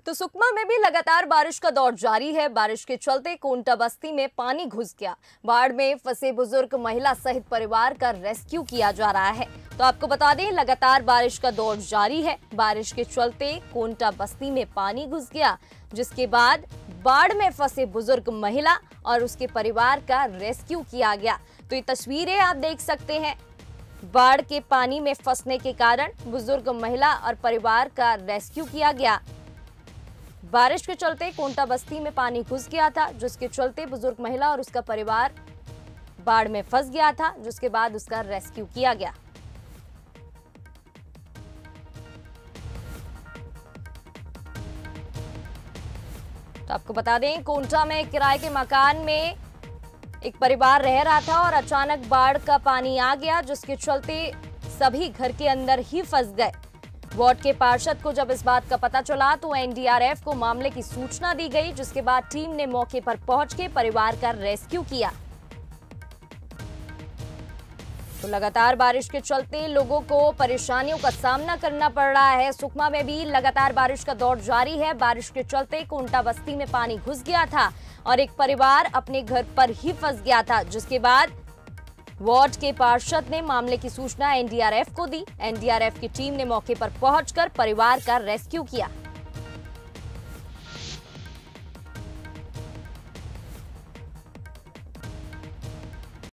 तो सुकमा में भी लगातार बारिश का दौर जारी है। बारिश के चलते कोंटा बस्ती में पानी घुस गया। बाढ़ में फंसे बुजुर्ग महिला सहित परिवार का रेस्क्यू किया जा रहा है। तो आपको बता दें, लगातार बारिश का दौर जारी है। बारिश के चलते कोंटा बस्ती में पानी घुस गया, जिसके बाद बाढ़ में फंसे बुजुर्ग महिला और उसके परिवार का रेस्क्यू किया गया। तो ये तस्वीरें आप देख सकते हैं। बाढ़ के पानी में फंसने के कारण बुजुर्ग महिला और परिवार का रेस्क्यू किया गया। बारिश के चलते कोंटा बस्ती में पानी घुस गया था, जिसके चलते बुजुर्ग महिला और उसका परिवार बाढ़ में फंस गया था, जिसके बाद उसका रेस्क्यू किया गया। तो आपको बता दें, कोंटा में किराए के मकान में एक परिवार रह रहा था और अचानक बाढ़ का पानी आ गया, जिसके चलते सभी घर के अंदर ही फंस गए। वार्ड के पार्षद को जब इस बात का पता चला तो एनडीआरएफ को मामले की सूचना दी गई, जिसके बाद टीम ने मौके पर पहुंच के परिवार का रेस्क्यू किया। तो लगातार बारिश के चलते लोगों को परेशानियों का सामना करना पड़ रहा है। सुकमा में भी लगातार बारिश का दौर जारी है। बारिश के चलते कोंटा बस्ती में पानी घुस गया था और एक परिवार अपने घर पर ही फंस गया था, जिसके बाद वार्ड के पार्षद ने मामले की सूचना एनडीआरएफ को दी। एनडीआरएफ की टीम ने मौके पर पहुंचकर परिवार का रेस्क्यू किया।